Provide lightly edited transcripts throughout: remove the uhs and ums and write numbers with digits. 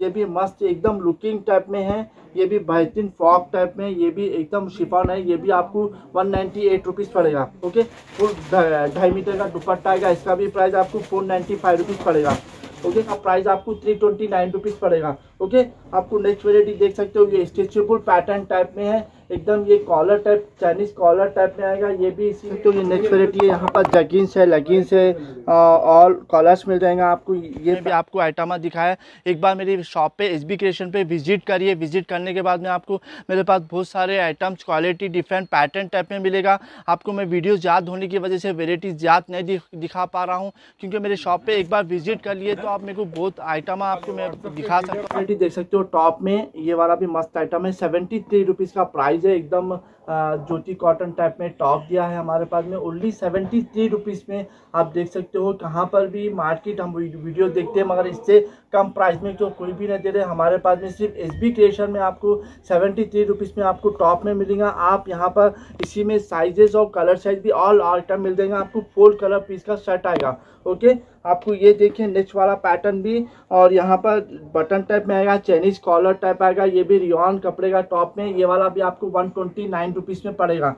ये भी मस्त एकदम लुकिंग टाइप में है। ये भी बेहतरीन फ्रॉक टाइप में, ये भी एकदम शिफॉन है। ये भी आपको 198 रुपीज़ पड़ेगा। ओके, फुल 2.5 मीटर का दुपट्टा आएगा। इसका भी प्राइस आपको 495 रुपीज़ पड़ेगा। ओके, का प्राइस आपको 329 रुपीज़ पड़ेगा। ओके, आपको नेक्स्ट वेराइटी देख सकते हो, ये स्ट्रेचेबल पैटर्न टाइप में है एकदम। ये collar type, Chinese collar type में आएगा। ये भी इसी तो ये नेक्स्ट वेराइटी है। यहाँ पर जगिन्स है, लेगिंग्स है, ऑल कलर्स मिल जाएंगे आपको। ये भी आपको आइटम दिखाया। एक बार मेरी शॉप पे एसबी क्रिएशन पे विजिट करिए। विजिट करने के बाद में आपको मेरे पास बहुत सारे items quality different pattern type में मिलेगा। आपको मैं वीडियो ज़्यादा होने की वजह से वेराइटीज़ ज़्यादा नहीं दिखा पा रहा हूँ, क्योंकि मेरे शॉप पे एक बार विजिट कर लिए तो आप मेरे को बहुत आइटम आपको मैं दिखा सकता हूँ। देख सकते हो टॉप में ये वाला भी मस्त आइटम है। 73 रुपीज़ का प्राइस है। एकदम ज्योति कॉटन टाइप में टॉप दिया है हमारे पास में। ओनली 73 रुपीज़ में आप देख सकते हो। कहाँ पर भी मार्केट हम वीडियो देखते हैं, मगर इससे कम प्राइस में तो कोई भी नहीं दे रहे। हमारे पास में सिर्फ एसबी क्रिएशन में आपको 73 रुपीज़ में आपको टॉप में मिलेगा। आप यहाँ पर इसी में साइजेस और कलर साइज भी ऑल आइटम मिल जाएंगे आपको। 4 कलर पीस का शर्ट आएगा। ओके, आपको ये देखिए नेक्स्ट वाला पैटर्न भी, और यहाँ पर बटन टाइप में आएगा, चाइनीज कॉलर टाइप आएगा। ये भी रियॉन कपड़े का टॉप में, ये वाला भी आपको 129 रुपीज़ में पड़ेगा।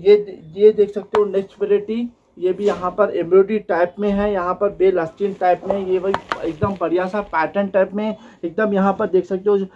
ये देख सकते हो नेक्स्ट वेराइटी। ये भी यहाँ पर एम्ब्रॉयडरी टाइप में है, यहाँ पर बेल आस्तीन टाइप में। ये वही एकदम बढ़िया सा पैटर्न टाइप में एकदम यहाँ पर देख सकते हो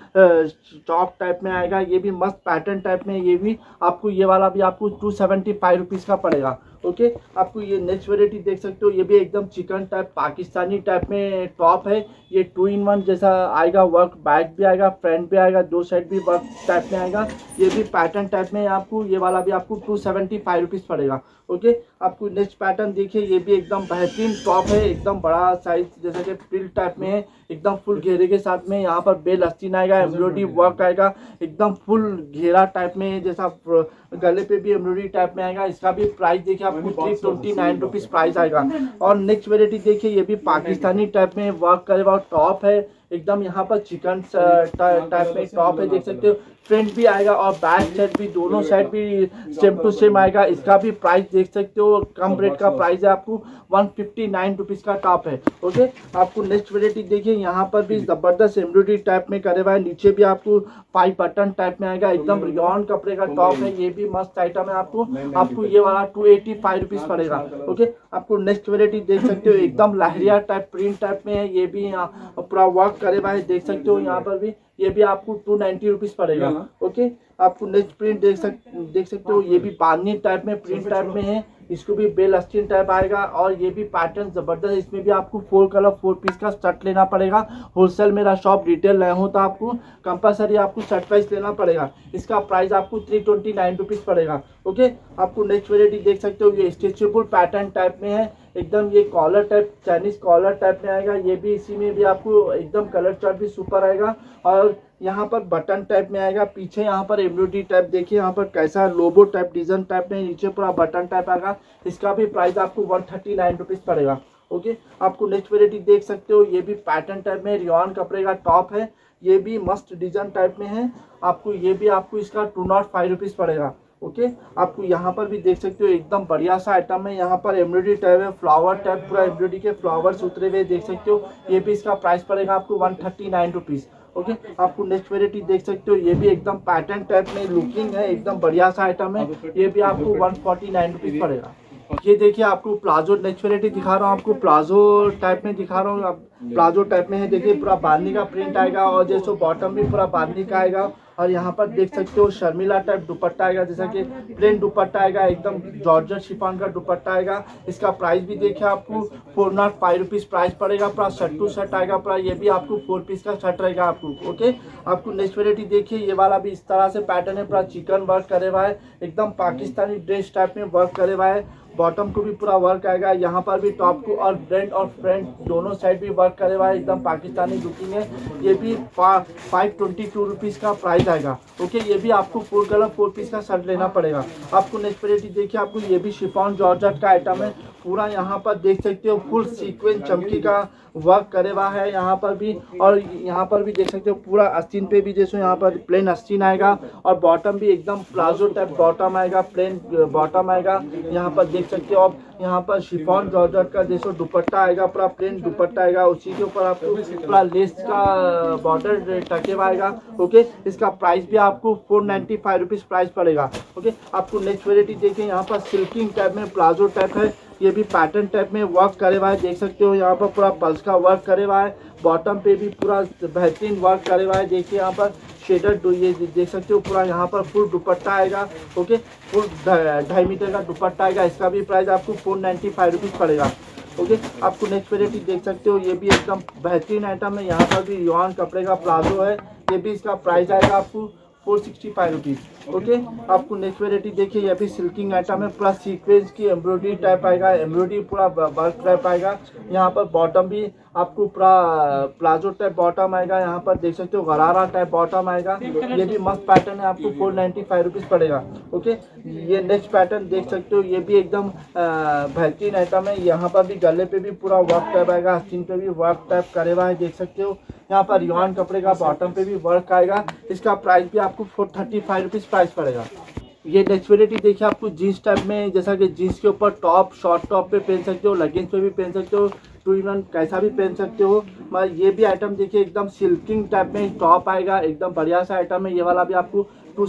चॉक टाइप में आएगा। ये भी मस्त पैटर्न टाइप में। ये भी आपको, ये वाला भी आपको 275 रुपीज़ का पड़ेगा। ओके, आपको ये नेक्स्ट वेराइटी देख सकते हो। ये भी एकदम चिकन टाइप पाकिस्तानी टाइप में टॉप है। ये 2 in 1 जैसा आएगा। वर्क बैक भी आएगा, फ्रंट भी आएगा, दो साइड भी वर्क टाइप में आएगा। ये भी पैटर्न टाइप में आपको, ये वाला भी आपको 275 रुपीज़ पड़ेगा। ओके, आपको नेक्स्ट पैटर्न देखिए। ये भी एकदम बेहतरीन टॉप है, एकदम बड़ा साइज जैसा कि प्रिल टाइप में है, एकदम फुल घेरे के साथ में। यहाँ पर बेल आस्तीन आएगा, एम्ब्रॉयडरी वर्क आएगा, एकदम फुल घेरा टाइप में, जैसा गले पे भी एम्ब्रॉयडरी टाइप में आएगा। इसका भी प्राइस देखिए आपको 329 रुपीज़ प्राइस आएगा। और नेक्स्ट वेराइटी देखिए, ये भी पाकिस्तानी टाइप में वर्क करे हुआ टॉप है एकदम। यहाँ पर चिकन टाइप में टॉप है, देख सकते हो। फ्रंट भी आएगा और बैक साइड भी, दोनों साइड भी सेम टू सेम आएगा। इसका भी प्राइस देख सकते हो, कम रेट का प्राइस है आपको 159 रुपीज़ का टॉप है। ओके, आपको नेक्स्ट वेराइटी देखिए। यहाँ पर भी ज़बरदस्त एम्ब्रॉयडरी टाइप में करे हुआ है। नीचे भी आपको 5 बटन टाइप में आएगा, एकदम रियॉन कपड़े का टॉप है। ये भी मस्त आइटम है। आपको ये वाला 285 रुपीज़ पड़ेगा। ओके, आपको नेक्स्ट वेराइटी देख सकते हो, एकदम लहरिया टाइप प्रिंट टाइप में है। ये भी पूरा वर्क करे हुआ है, देख सकते हो। यहाँ पर भी ये भी आपको 290 रुपीज़ पड़ेगा। ओके, आपको नेक्स्ट प्रिंट देख सकते हो। ये भी बांधनी टाइप में प्रिंट टाइप में है। इसको भी बेल आस्तीन टाइप आएगा। और ये भी पैटर्न जबरदस्त। इसमें भी आपको 4 कलर 4 पीस का शर्ट लेना पड़ेगा। होलसेल मेरा शॉप रिटेल ले हो तो आपको कंपलसरी आपको शर्ट वाइज लेना पड़ेगा। इसका प्राइस आपको 329 रुपीज़ पड़ेगा। ओके, आपको नेक्स्ट वेराइटी देख सकते हो। ये स्ट्रेचेबल पैटर्न टाइप में है एकदम। ये collar type, Chinese collar type में आएगा। ये भी इसी में भी आपको एकदम कलर चार्ट भी सुपर आएगा। और यहाँ पर बटन टाइप में आएगा। पीछे यहाँ पर एम्ब्रॉयडरी टाइप देखिए, यहाँ पर कैसा लोगो टाइप डिजाइन टाइप में, नीचे पूरा बटन टाइप आएगा। इसका भी प्राइस आपको 139 रुपीज़ पड़ेगा। ओके, आपको नेक्स्ट वेराइटी देख सकते हो। ये भी पैटर्न टाइप में रियॉन कपड़े का टॉप है। ये भी मस्त डिजाइन टाइप में है। आपको ये भी आपको इसका 205 रुपीज़ पड़ेगा। ओके, आपको यहाँ पर भी देख सकते हो, एकदम बढ़िया सा आइटम है। यहाँ पर एम्ब्रॉयडरी टाइप है, फ्लावर टाइप, पूरा एम्ब्रॉयडरी के फ्लावर्स उतरे हुए देख सकते हो। ये भी इसका प्राइस पड़ेगा आपको 139 रुपीज़। ओके, आपको नेक्स्ट वेराइटी देख सकते हो। ये भी एकदम पैटर्न टाइप में लुकिंग है, एकदम बढ़िया सा आइटम है। ये भी आपको 149 रुपीज़ पड़ेगा। ये देखिए, आपको प्लाजो नेक्स्ट वेराइटी दिखा रहा हूँ। आपको प्लाजो टाइप में दिखा रहा हूँ। प्लाजो टाइप में है, देखिए पूरा बांधनी का प्रिंट आएगा। और जैसे बॉटम भी पूरा बांधनी का आएगा। और यहाँ पर देख सकते हो शर्मिला टाइप दुपट्टा आएगा, जैसा कि प्लेन दुपट्टा आएगा, एकदम जॉर्जेट शिफॉन का दुपट्टा आएगा। इसका प्राइस भी देखिए आपको 405 रुपीज़ प्राइस पड़ेगा। पूरा शर्ट टू शर्ट आएगा पूरा। ये भी आपको 4 पीस का शर्ट रहेगा आपको। ओके, आपको नेक्स्ट वेराइटी देखिए। ये वाला भी इस तरह से पैटर्न है, पूरा चिकन वर्क करे हुआ है, एकदम पाकिस्तानी ड्रेस टाइप में वर्क करे हुआ है। बॉटम को भी पूरा वर्क आएगा। यहाँ पर भी टॉप को और ब्रेंड और फ्रंट दोनों साइड भी वर्क करे हुआ है, एकदम पाकिस्तानी लुकिंग है। ये भी 522 रुपीज़ का प्राइस आएगा। ओके, ये भी आपको 4 कलर 4 पीस का शर्ट लेना पड़ेगा। आपको नेक्स्ट वेराइटी देखिए। आपको ये भी शिफॉन जॉर्जेट का आइटम है, पूरा यहाँ पर देख सकते हो फुल सीक्वेंस चमकी का वर्क करे हुआ है यहाँ पर भी। और यहाँ पर भी देख सकते हो पूरा आस्तीन पे भी जैसे यहाँ पर प्लेन आस्तीन आएगा और बॉटम भी एकदम प्लाजो टाइप बॉटम आएगा, प्लेन बॉटम आएगा। यहाँ पर देख सकते हो आप यहाँ पर शिफॉन जॉर्जेट का जैसे दुपट्टा आएगा, पूरा प्लेन दुपट्टा आएगा, उसी के ऊपर आपको पूरा लेस का बॉर्डर टके हुआ आएगा। ओके, इसका प्राइस भी आपको 495 रुपीज़ प्राइस पड़ेगा। ओके, आपको नेक्स्ट वेराइटी देखिए, यहाँ पर सिल्किंग टाइप में प्लाजो टाइप है, ये भी पैटर्न टाइप में वर्क करे हुआ है। देख सकते हो यहाँ पर पूरा पल्स का वर्क करे हुआ है, बॉटम पे भी पूरा बेहतरीन वर्क करे हुआ है। देखिए यहाँ पर शेडर ये देख सकते हो पूरा यहाँ पर फुल दुपट्टा आएगा। ओके, फुल 2.5 मीटर का दुपट्टा आएगा, इसका भी प्राइस आपको 495 रुपीज़ पड़ेगा। ओके, आपको नेक्स्ट वेराइटी देख सकते हो, ये भी एकदम बेहतरीन आइटम है। यहाँ पर भी यॉन कपड़े का प्लाजो है, ये भी इसका प्राइस आएगा आपको 465 रुपीज़। ओके, आपको नेक्स्ट वेराइटी देखिए, यह भी सिल्किंग आइटम है, पूरा सीक्वेंस की एम्ब्रॉयडरी टाइप आएगा, एम्ब्रॉयडरी पूरा वर्क टाइप आएगा। यहाँ पर बॉटम भी आपको पूरा प्लाजो टाइप बॉटम आएगा, यहाँ पर देख सकते हो गरारा टाइप बॉटम आएगा। ये भी मस्त पैटर्न है, आपको 495 रुपीज़ पड़ेगा। ओके, ये नेक्स्ट पैटर्न देख सकते हो, ये भी एकदम बेहतरीन आइटम है। यहाँ पर भी गले पे भी पूरा वर्क टाइप आएगा, आस्तीन पे भी वर्क टाइप करे हुआ है, देख सकते हो। यहाँ पर यॉन कपड़े का बॉटम पे भी वर्क आएगा, इसका प्राइस भी आपको 435 रुपीज़ प्राइस पड़ेगा। ये नेक्स्ट वेराइटी देखिए, आपको जीन्स टाइप में, जैसा कि जीन्स के ऊपर टॉप शॉर्ट टॉप पे पहन सकते हो, लेगिंग्स पे भी पहन सकते हो, 2 in 1 कैसा भी पहन सकते हो। मगर ये भी आइटम देखिए एकदम सिल्किंग टाइप में टॉप आएगा, एकदम बढ़िया सा आइटम है। ये वाला भी आपको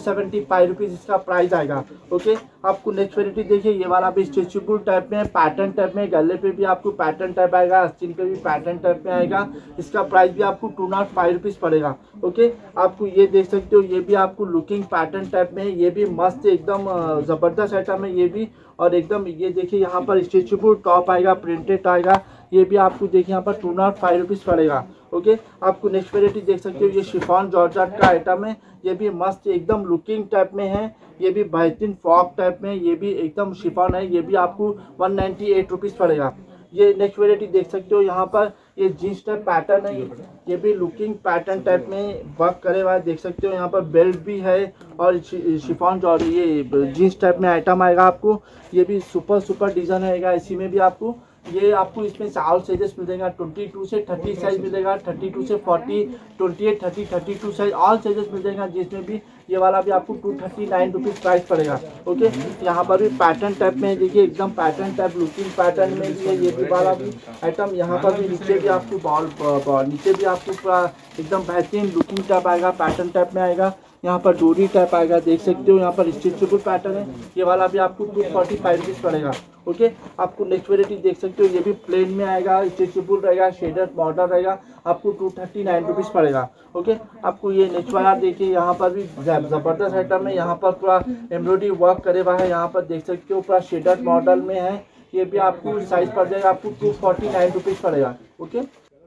275 रुपीज़ इसका प्राइस आएगा। ओके, आपको नेक्स्ट वेराइटी देखिए, ये वाला भी स्ट्रेचेबल टाइप में, पैटर्न टाइप में, गले पे भी आपको पैटर्न टाइप आएगा, आस्तीन पे भी पैटर्न टाइप में आएगा, इसका प्राइस भी आपको 205 रुपीज़ पड़ेगा। ओके, आपको ये देख सकते हो, ये भी आपको लुकिंग पैटर्न टाइप में है, ये भी मस्त एकदम ज़बरदस्त आइटम है ये भी। और एकदम ये देखिए यहाँ पर स्ट्रेचेबल टॉप आएगा, प्रिंटेड आएगा, ये भी आपको देखिए यहाँ पर 205 रुपीज़ पड़ेगा। ओके, आपको नेक्स्ट वेराइटी देख सकते हो, ये शिफॉन जॉर्जेट का आइटम है, ये भी मस्त एकदम लुकिंग टाइप में है, ये भी बेहतरीन फ्रॉक टाइप में, ये भी एकदम शिफॉन है, ये भी आपको 198 रुपीज़ पड़ेगा। ये नेक्स्ट वेराइटी देख सकते हो, यहाँ पर ये जीन्स टाइप पैटर्न है, ये भी लुकिंग पैटर्न टाइप में वर्क करे हुआ है, देख सकते हो। यहाँ पर बेल्ट भी है और शिफॉन जॉर्जेट ये जीन्स टाइप में आइटम आएगा आपको, ये भी सुपर डिज़ाइन आएगा। इसी में भी आपको ये आपको इसमें ऑल साइजेस मिलेगा, 22 से 30 साइज मिलेगा, 32 से 40, 28, 30, 32 साइज ऑल साइजेस मिल जाएगा, जिसमें भी ये वाला भी आपको 239 रुपीज़ प्राइस पड़ेगा। ओके, यहाँ पर भी पैटर्न टाइप में देखिए, एकदम पैटर्न टाइप लुकिंग पैटर्न में भी है ये भी वाला भी आइटम। यहाँ पर भी नीचे भी आपको नीचे भी आपको पूरा एकदम बेहतरीन लुकिंग टाइप आएगा, पैटर्न टाइप में आएगा। यहाँ पर डोरी टाइप आएगा, देख सकते हो। यहाँ पर स्ट्रेचेबल पैटर्न है, ये वाला भी आपको 245 रुपीज़ पड़ेगा। ओके, आपको नेक्स्ट वेराइटी देख सकते हो, ये भी प्लेन में आएगा, स्ट्रेचेबल रहेगा, शेडर बॉर्डर रहेगा, आपको 239 रुपीज़ पड़ेगा। ओके, आपको ये नेक्स्ट वाला देखिए, यहाँ पर भी ज़बरदस्त आइटम है, यहाँ पर पूरा एम्ब्रॉयडरी वर्क करे हुआ है, यहाँ पर देख सकते हो पूरा शेडर मॉडल में है, ये भी आपको साइज पड़ जाएगा, आपको 249 रुपीज़ पड़ेगा। ओके,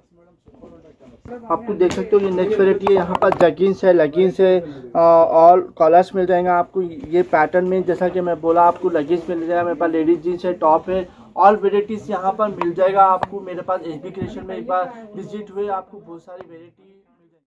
आपको देख सकते हो, ये नेक्स्ट वेराइटी है, यहाँ पर जगिंस है, लेगिंग्स है, ऑल कलर्स मिल जाएंगे आपको ये पैटर्न में। जैसा कि मैं बोला, आपको लेगिंग्स मिल जाएगा, मेरे पास लेडीज जीन्स है, टॉप है, ऑल वेराइटीज़ यहाँ पर मिल जाएगा आपको। मेरे पास एसबी क्रिएशन में एक बार विजिट हुए, आपको बहुत सारी वेराइटी